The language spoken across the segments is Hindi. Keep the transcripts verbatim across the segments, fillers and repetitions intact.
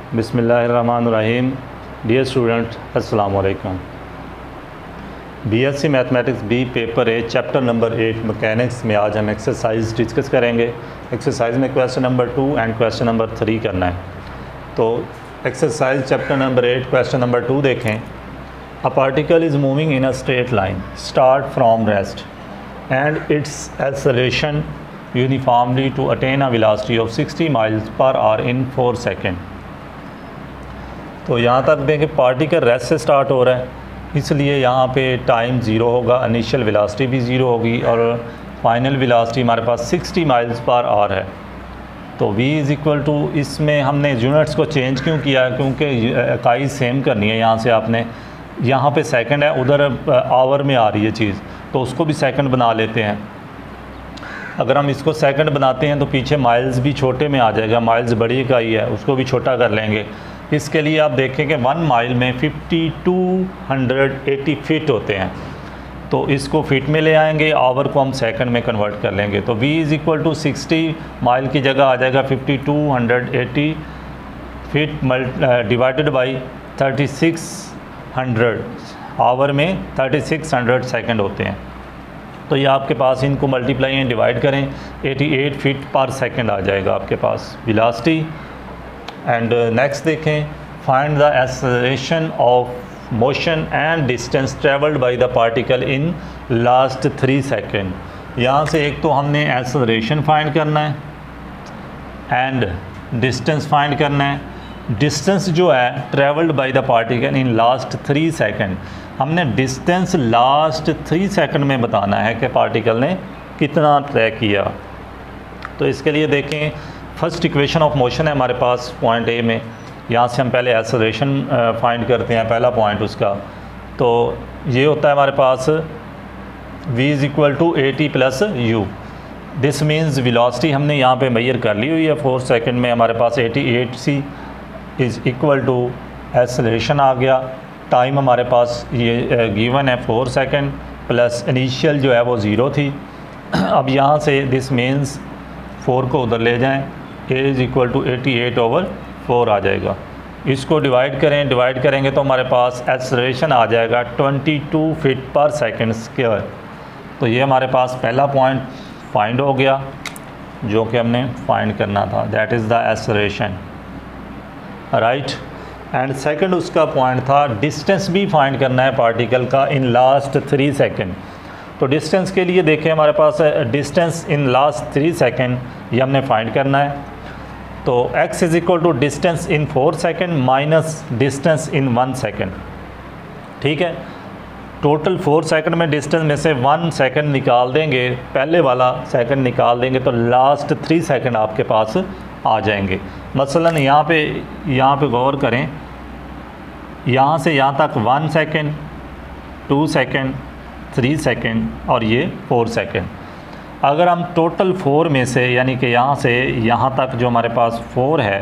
बिस्मिल्लाहिर्रहमानिर्रहीम। डियर स्टूडेंट, अस्सलाम वालेकुम। BSc mathematics B paper A chapter number eight mechanics में आज हम एक्सरसाइज डिस्कस करेंगे। एक्सरसाइज में question number two and question number three करना है। तो exercise chapter number eight question number two देखें। A particle is moving in a straight line start from rest and its acceleration uniformly to attain a velocity of sixty miles per hour in four second. तो यहाँ तक देखें पार्टिकल रेस्ट से स्टार्ट हो रहा है, इसलिए यहाँ पे टाइम ज़ीरो होगा, इनिशियल वेलोसिटी भी ज़ीरो होगी और फाइनल वेलोसिटी हमारे पास सिक्सटी माइल्स पर आवर है। तो v इज़ इक्वल टू, इसमें हमने यूनिट्स को चेंज क्यों किया है, क्योंकि इकाई सेम करनी है। यहाँ से आपने यहाँ पे सेकंड है, उधर आवर में आ रही है चीज़, तो उसको भी सेकंड बना लेते हैं। अगर हम इसको सेकंड बनाते हैं तो पीछे माइल्स भी छोटे में आ जाएगा, माइल्स बड़ी इकाई है उसको भी छोटा कर लेंगे। इसके लिए आप देखें कि वन माइल में fifty two hundred eighty feet होते हैं, तो इसको फीट में ले आएंगे, आवर को हम सेकंड में कन्वर्ट कर लेंगे। तो v is equal to sixty mile की जगह आ जाएगा fifty two hundred eighty feet divided by thirty six hundred, hour में थर्टी सिक्स हंड्रेड सेकेंड होते हैं। तो ये आपके पास इनको मल्टीप्लाई एंड डिवाइड करें, eighty eight feet per second आ जाएगा आपके पास वेलोसिटी। एंड नेक्स्ट देखें, find the acceleration of motion and distance travelled by the particle in last three second. यहाँ से एक तो हमने एक्सेलरेशन फाइंड करना है एंड डिस्टेंस फाइंड करना है। डिस्टेंस जो है travelled by the particle in last three second, हमने डिस्टेंस लास्ट थ्री सेकेंड में बताना है कि पार्टिकल ने कितना तय किया। तो इसके लिए देखें, फर्स्ट इक्वेशन ऑफ मोशन है हमारे पास पॉइंट ए में। यहाँ से हम पहले एक्सेलरेशन फाइंड करते हैं, पहला पॉइंट उसका। तो ये होता है हमारे पास v is equal to a t plus u. This means velocity हमने यहाँ पे मेजर कर ली हुई है फोर सेकेंड में, हमारे पास eighty eight c is equal to acceleration आ गया। टाइम हमारे पास ये गिवन है फोर सेकेंड, प्लस इनिशियल जो है वो ज़ीरो थी। अब यहाँ से दिस मीन्स फोर को उधर ले जाएं, a is equal to eighty eight over four आ जाएगा। इसको डिवाइड करें, डिवाइड करेंगे तो हमारे पास एक्सेलरेशन आ जाएगा twenty two feet per second square. तो ये हमारे पास पहला पॉइंट फाइंड हो गया जो कि हमने फाइंड करना था, that is the acceleration, right. And second उसका पॉइंट था डिस्टेंस भी फाइंड करना है पार्टिकल का इन लास्ट थ्री सेकेंड। तो डिस्टेंस के लिए देखें हमारे पास distance in last three second ये हमने फाइंड करना है। तो x is equal to distance in four second minus distance in one second, ठीक है। टोटल फोर सेकेंड में डिस्टेंस में से वन सेकेंड निकाल देंगे, पहले वाला सेकेंड निकाल देंगे तो लास्ट थ्री सेकेंड आपके पास आ जाएंगे। मसलन यहाँ पे यहाँ पे गौर करें, यहाँ से यहाँ तक one second, two second, three second और ये फोर सेकेंड। अगर हम टोटल फोर में से, यानी कि यहाँ से यहाँ तक जो हमारे पास फोर है,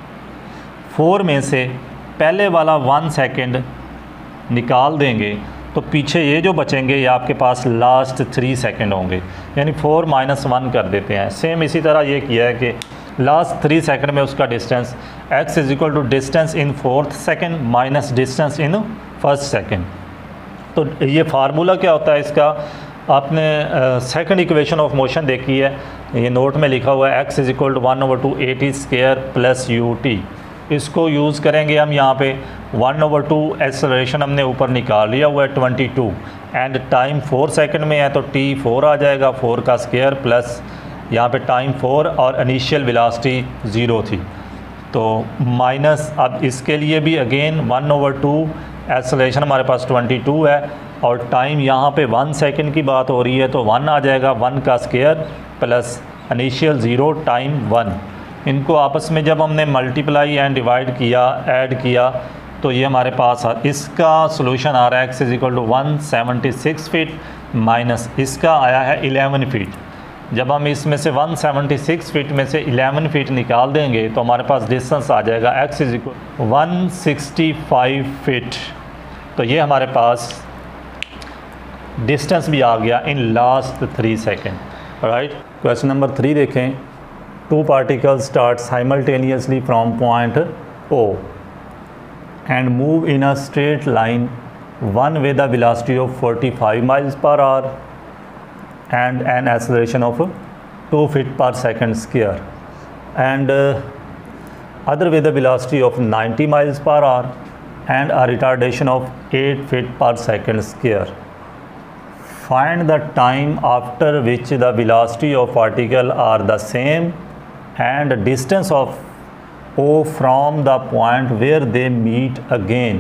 फोर में से पहले वाला वन सेकेंड निकाल देंगे तो पीछे ये जो बचेंगे ये आपके पास लास्ट थ्री सेकेंड होंगे, यानी फोर माइनस वन कर देते हैं। सेम इसी तरह ये किया है कि लास्ट थ्री सेकेंड में उसका distance x is equal to distance in fourth second minus distance in first second. तो ये फार्मूला क्या होता है इसका, आपने सेकंड इक्वेशन ऑफ मोशन देखी है, ये नोट में लिखा हुआ है x is equal to one over two a t square plus u t. इसको यूज़ करेंगे हम यहाँ पे, वन ओवर टू एक्सेलरेशन हमने ऊपर निकाल लिया हुआ है twenty two and time four second में है तो t फोर आ जाएगा, फोर का स्क्वायर प्लस यहाँ पे टाइम फोर और इनिशियल वेलोसिटी ज़ीरो थी तो माइनस। अब इसके लिए भी again one over two acceleration हमारे पास ट्वेंटी टू है और टाइम यहाँ पे वन सेकंड की बात हो रही है तो वन आ जाएगा, वन का square plus initial zero time one. इनको आपस में जब हमने मल्टीप्लाई एंड डिवाइड किया, ऐड किया, तो ये हमारे पास इसका सॉल्यूशन आ रहा है x is equal to one seventy six feet minus इसका आया है इलेवन फीट। जब हम इसमें से वन सेवेंटी सिक्स फीट में से इलेवन फीट निकाल देंगे तो हमारे पास डिस्टेंस आ जाएगा x is equal one sixty five feet. तो ये हमारे पास डिस्टेंस भी आ गया in last three second, right. Question number three देखें, two particles start simultaneously from point O and move in a straight line, one with a velocity of forty-five miles per hour and an acceleration of two feet per second square, and uh, other with a velocity of ninety miles per hour and a retardation of eight feet per second square. Find the time after which the velocity of particle are the same and distance of O from the point where they meet again.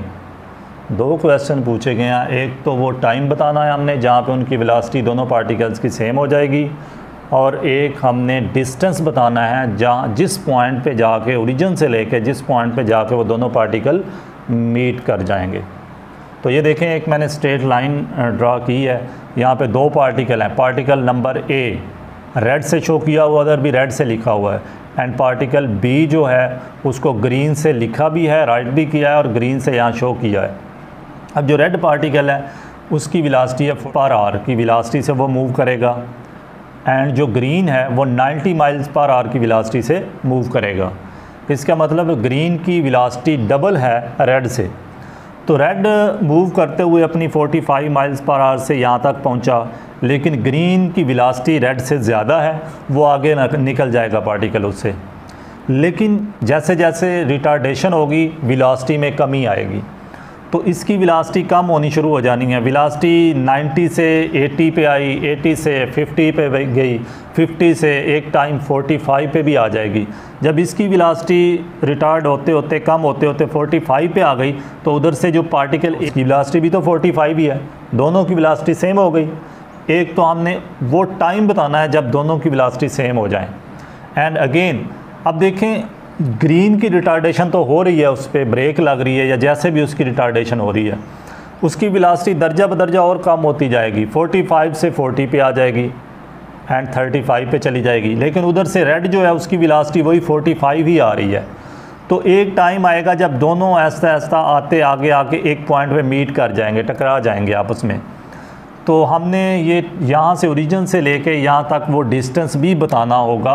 दो क्वेश्चन पूछे गए हैं, एक तो वो टाइम बताना है हमने जहाँ पे उनकी वेलोसिटी दोनों पार्टिकल्स की सेम हो जाएगी, और एक हमने डिस्टेंस बताना है जहाँ जिस पॉइंट पे जाके ओरिजिन से लेके जिस पॉइंट पे जाके वो दोनों पार्टिकल मीट कर जाएंगे। तो ये देखें, एक मैंने स्ट्रेट लाइन ड्रा की है, यहाँ पे दो पार्टिकल हैं। पार्टिकल नंबर ए रेड से शो किया हुआ, उधर भी रेड से लिखा हुआ है, एंड पार्टिकल बी जो है उसको ग्रीन से लिखा भी है, राइट भी किया है और ग्रीन से यहाँ शो किया है। अब जो रेड पार्टिकल है उसकी वेलोसिटी है पर आवर की वेलोसिटी से वो मूव करेगा, एंड जो ग्रीन है वो नब्बे माइल्स पर आवर की वेलोसिटी से मूव करेगा। इसका मतलब ग्रीन की वेलोसिटी डबल है रेड से। तो रेड मूव करते हुए अपनी पैंतालीस माइल्स पर आवर से यहाँ तक पहुँचा, लेकिन ग्रीन की वेलोसिटी रेड से ज़्यादा है, वो आगे निकल जाएगा पार्टिकल उससे। लेकिन जैसे जैसे रिटार्डेशन होगी वेलोसिटी में कमी आएगी, तो इसकी वेलोसिटी कम होनी शुरू हो जानी है। वेलोसिटी नब्बे से अस्सी पे आई, अस्सी से पचास पे गई, पचास से एक टाइम पैंतालीस पे भी आ जाएगी। जब इसकी वेलोसिटी रिटार्ड होते होते कम होते होते पैंतालीस पे आ गई, तो उधर से जो पार्टिकल, इसकी वेलोसिटी भी तो पैंतालीस ही है, दोनों की वेलोसिटी सेम हो गई। एक तो हमने वो टाइम बताना है जब दोनों की वेलोसिटी सेम हो जाए। एंड अगेन अब देखें, ग्रीन की रिटार्डेशन तो हो रही है, उस पर ब्रेक लग रही है या जैसे भी उसकी रिटार्डेशन हो रही है, उसकी वेलोसिटी दर्जा बदर्जा और कम होती जाएगी, पैंतालीस से चालीस पे आ जाएगी एंड पैंतीस पे चली जाएगी। लेकिन उधर से रेड जो है उसकी वेलोसिटी वही पैंतालीस ही आ रही है। तो एक टाइम आएगा जब दोनों ऐसा ऐसा आते आगे आके एक पॉइंट पे मीट कर जाएंगे, टकरा जाएंगे आपस में। तो हमने ये यहाँ से ओरिजिन से लेके यहाँ तक वो डिस्टेंस भी बताना होगा,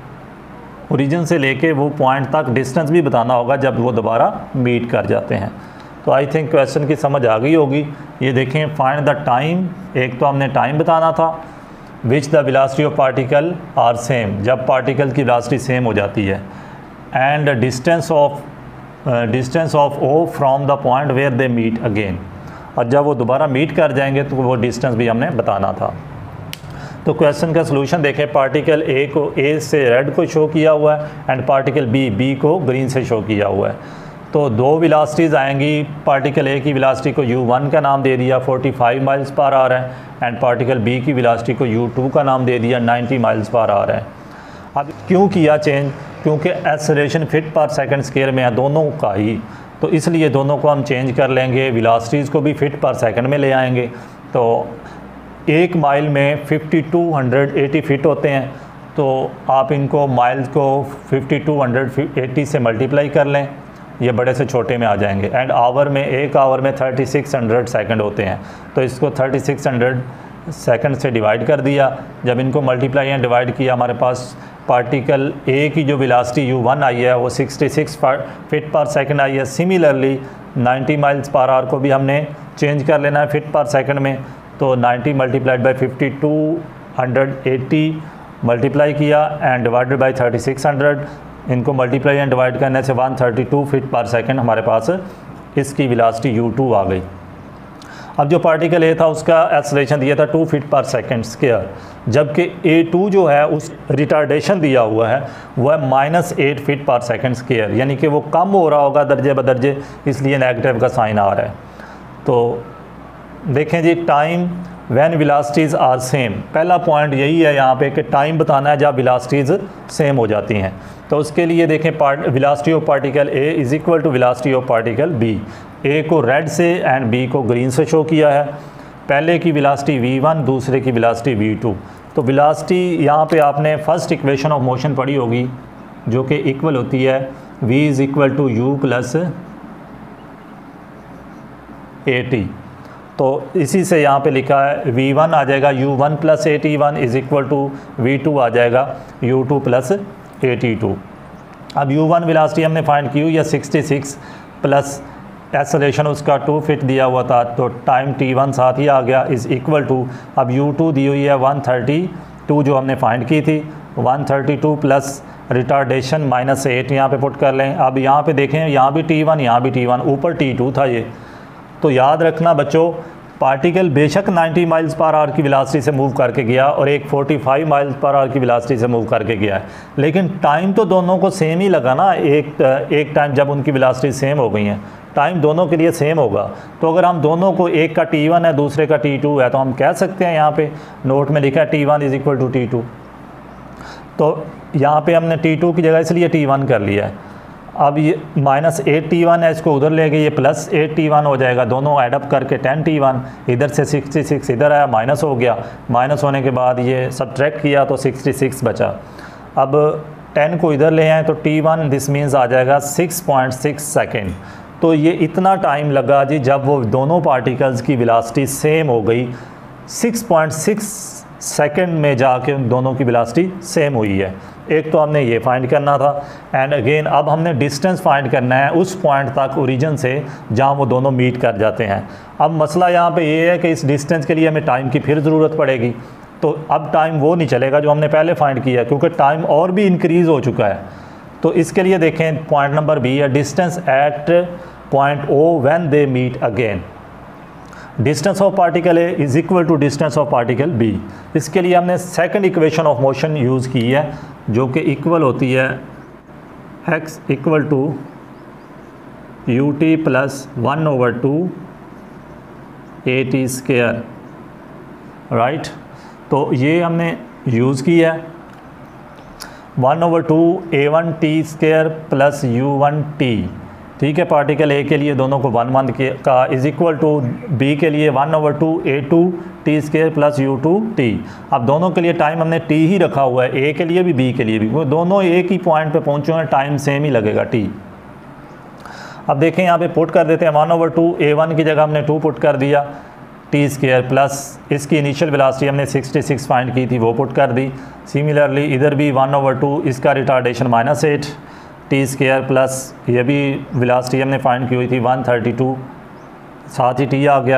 ओरिजिन से लेके वो पॉइंट तक डिस्टेंस भी बताना होगा जब वो दोबारा मीट कर जाते हैं। तो आई थिंक क्वेश्चन की समझ आ गई होगी। ये देखें, फाइंड द टाइम, एक तो हमने टाइम बताना था, which the velocity of particle are same, जब पार्टिकल की वेलोसिटी सेम हो जाती है, and distance of distance of O from the point where they meet again, और जब वो दोबारा मीट कर जाएंगे तो वो डिस्टेंस भी हमने बताना था। तो क्वेश्चन का सलूशन देखें, पार्टिकल ए को ए से रेड को शो किया हुआ है एंड पार्टिकल बी बी को ग्रीन से शो किया हुआ है। तो दो वेलोसिटीज़ आएंगी, पार्टिकल ए की वेलोसिटी को यू वन का नाम दे दिया, पैंतालीस माइल्स पर आवर है, एंड पार्टिकल बी की वेलोसिटी को यू टू का नाम दे दिया, नब्बे माइल्स पर आवर है। अब क्यों किया चेंज? क्योंकि acceleration feet per second square में है दोनों का ही, तो इसलिए दोनों को हम चेंज कर लेंगे, वेलोसिटीज़ को भी फीट पर सेकंड में ले आएंगे। तो एक माइल में fifty two hundred eighty feet होते हैं, तो आप इनको माइल्स को फिफ्टी टू हंड्रेड एटी से मल्टीप्लाई कर लें, ये बड़े से छोटे में आ जाएंगे। एंड आवर में, एक आवर में थर्टी सिक्स हंड्रेड सेकंड होते हैं, तो इसको थर्टी सिक्स हंड्रेड सेकंड से डिवाइड कर दिया। जब इनको मल्टीप्लाई एंड डिवाइड किया, हमारे पास पार्टिकल ए की जो वेलोसिटी यू वन आई है वो sixty six feet per second आई है। सिमिलरली नब्बे माइल्स पर आवर को भी हमने चेंज कर लेना है फीट पर सेकंड में, तो नब्बे multiplied by fifty two hundred eighty multiply किया and divided by thirty six hundred, इनको मल्टीप्लाई एंड डिवाइड करने से one thirty two feet per second हमारे पास इसकी वेलोसिटी यू टू आ गई। अब जो पार्टिकल ए था उसका एक्सेलरेशन दिया था two feet per second square, जबकि ए टू जो है उस रिटार्डेशन दिया हुआ है वह है minus eight feet per second square, यानी कि वो कम हो रहा होगा दर्जे बदर्जे, इसलिए नेगेटिव का साइन आ रहा है। तो देखें जी, time when velocities are same, पहला पॉइंट यही है यहाँ पे कि टाइम बताना है जब वेलोसिटीज़ सेम हो जाती हैं। तो उसके लिए देखें, part velocity of particle a is equal to velocity of particle b. A को रेड से एंड बी को ग्रीन से शो किया है। पहले की वेलोसिटी वी वन, दूसरे की वेलोसिटी वी टू। तो वेलोसिटी यहाँ पे आपने फर्स्ट इक्वेशन ऑफ मोशन पढ़ी होगी, जो कि इक्वल होती है v is equal to u plus a t. तो इसी से यहाँ पे लिखा है वी वन आ जाएगा u one plus a t one is equal to v two आ जाएगा u two plus a t two. अब यू वन वेलोसिटी हमने फाइंड की हुई है सिक्सटी सिक्स प्लस एक्सेलरेशन उसका टू फिट दिया हुआ था, तो टाइम टी वन साथ ही आ गया इज़ इक्वल टू, अब यू टू दी हुई है वन थर्टी टू जो हमने फाइंड की थी, one thirty two plus retardation minus eight यहाँ पे पुट कर लें। अब यहाँ पे देखें यहाँ भी टी वन यहाँ भी टी वन, ऊपर टी टू था ये। तो याद रखना बच्चों, पार्टिकल बेशक नाइंटी माइल्स पर आवर की वेलोसिटी से मूव करके गया और एक forty five miles per hour की वेलोसिटी से मूव करके गया है, लेकिन टाइम तो दोनों को सेम ही लगा ना। एक एक टाइम जब उनकी वेलोसिटी सेम हो गई हैं, टाइम दोनों के लिए सेम होगा। तो अगर हम दोनों को, एक का टी वन है दूसरे का टी टू है, तो हम कह सकते हैं यहाँ पे नोट में लिखा है t one is equal to t two, तो यहाँ पे हमने टी टू की जगह इसलिए टी वन कर लिया है। अब ये माइनस एट टी वन है, इसको उधर ले गए, ये प्लस एट टी वन हो जाएगा, दोनों एडअप करके टेन टी वन, इधर से सिक्सटी सिक्स इधर आया, माइनस हो गया, माइनस होने के बाद ये सब्ट्रैक्ट किया तो सिक्सटी सिक्स बचा। अब टेन को इधर ले आए तो टी वन दिस मीन्स आ जाएगा सिक्स पॉइंट सिक्स सेकेंड। तो ये इतना टाइम लगा जी जब वो दोनों पार्टिकल्स की वेलोसिटी सेम हो गई, सिक्स पॉइंट सिक्स सेकेंड में जाके उन दोनों की वेलोसिटी सेम हुई है। एक तो हमने ये फाइंड करना था, एंड अगेन अब हमने डिस्टेंस फाइंड करना है उस पॉइंट तक ओरिजिन से जहाँ वो दोनों मीट कर जाते हैं। अब मसला यहाँ पे ये है कि इस डिस्टेंस के लिए हमें टाइम की फिर ज़रूरत पड़ेगी, तो अब टाइम वो नहीं चलेगा जो हमने पहले फाइंड किया, क्योंकि टाइम और भी इंक्रीज़ हो चुका है। तो इसके लिए देखें पॉइंट नंबर बी है, distance at point O when they meet again. Distance of particle a is equal to distance of particle b. इसके लिए हमने second equation of motion use की है, जो कि इक्वल होती है x equal to u t plus one over two a t square, right. तो ये हमने यूज़ की है, one over two a one t square plus u one t, ठीक है। पार्टिकल ए के लिए दोनों को वन वन के का इज़ इक्वल टू बी के लिए one over two a two t square plus u two t. अब दोनों के लिए टाइम हमने टी ही रखा हुआ है, ए के लिए भी बी के लिए भी, वो दोनों एक ही पॉइंट पे पहुंचे हैं, टाइम सेम ही लगेगा टी। अब देखें यहाँ पे पुट कर देते हैं, one over two a one की जगह हमने टू पुट कर दिया, टी स्केयर प्लस इसकी इनिशियल वेलोसिटी हमने सिक्सटी सिक्स फाइंड की थी वो पुट कर दी। सिमिलरली इधर भी वन ओवर टू इसका retardation minus eight t square plus ये भी वेलोसिटी हमने फाइंड की हुई थी वन थर्टी टू, साथ ही टी आ गया।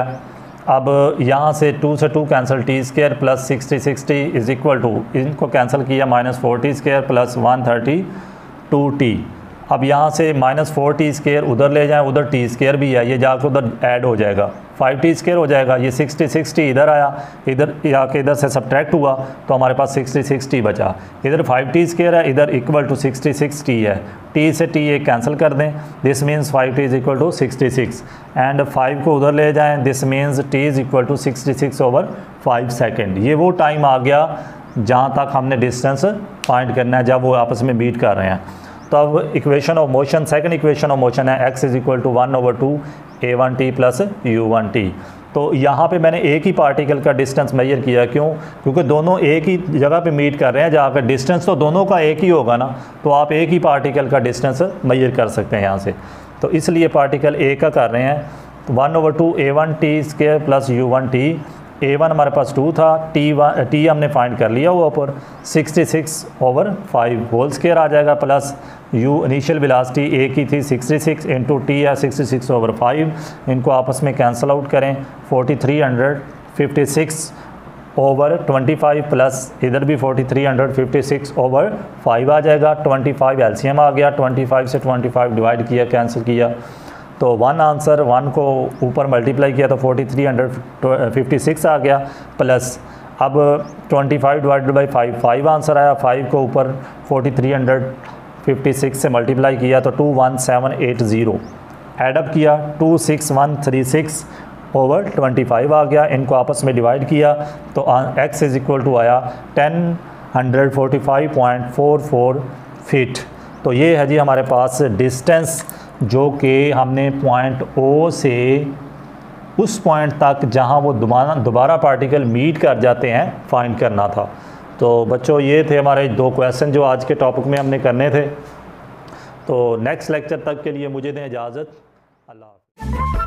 अब यहाँ से टू से two cancel, t square plus sixty sixty is equal to, इनको कैंसिल किया minus four t square plus one thirty two t. अब यहाँ से माइनस फोर टी स्केयर उधर ले जाएं, उधर टी स्केयर भी है, ये जाकर उधर ऐड हो जाएगा, फाइव टी स्केयर हो जाएगा, ये सिक्सटी सिक्सटी इधर आया, इधर आके इधर से सब्ट्रैक्ट हुआ तो हमारे पास सिक्सटी सिक्सटी बचा। इधर फाइव टी स्केयर है, इधर equal to sixty six t है, टी से टी एक कैंसिल कर दें, this means five t is equal to sixty six, and five को उधर ले जाएं, this means t is equal to sixty six over five second. ये वो टाइम आ गया जहाँ तक हमने डिस्टेंस फाइंड करना है जब वो आपस में मीट कर रहे हैं। तो अब equation of motion, second equation of motion है x is equal to one over two a one t plus u one t. तो यहाँ पे मैंने एक ही पार्टिकल का डिस्टेंस मेजर किया, क्यों? क्योंकि दोनों एक ही जगह पे मीट कर रहे हैं, जहाँ पे डिस्टेंस तो दोनों का एक ही होगा ना, तो आप एक ही पार्टिकल का डिस्टेंस मेजर कर सकते हैं यहाँ से। तो इसलिए पार्टिकल ए का कर रहे हैं, तो one over two a one t square plus u one t. A one हमारे पास टू था, टी वन टी हमने फाइंड कर लिया हुआ ऊपर, sixty six over five whole square आ जाएगा, plus u initial velocity a की थी सिक्सटी सिक्स इंटू टी है सिक्सटी सिक्स ओवर फाइव, इनको आपस में कैंसिल आउट करें, forty three hundred fifty six over twenty five plus इधर भी forty three hundred fifty six over five आ जाएगा, ट्वेंटी फाइव एलसीएम आ गया, ट्वेंटी फाइव से ट्वेंटी फाइव डिवाइड किया, कैंसिल किया, तो वन आंसर, वन को ऊपर मल्टीप्लाई किया तो forty three hundred fifty six आ गया, प्लस अब twenty five divided by five, five answer आया, फाइव को ऊपर forty three hundred fifty six से मल्टीप्लाई किया तो two one seven eight zero, add up किया two six one three six over twenty five आ गया, इनको आपस में डिवाइड किया तो x इज़ इक्वल टू आया ten hundred forty five point four four feet. तो ये है जी हमारे पास डिस्टेंस जो कि हमने पॉइंट ओ से उस पॉइंट तक जहां वो दोबारा दोबारा पार्टिकल मीट कर जाते हैं फाइंड करना था। तो बच्चों ये थे हमारे दो क्वेश्चन जो आज के टॉपिक में हमने करने थे। तो नेक्स्ट लेक्चर तक के लिए मुझे दें इजाज़त। अल्लाह हाफ़िज़।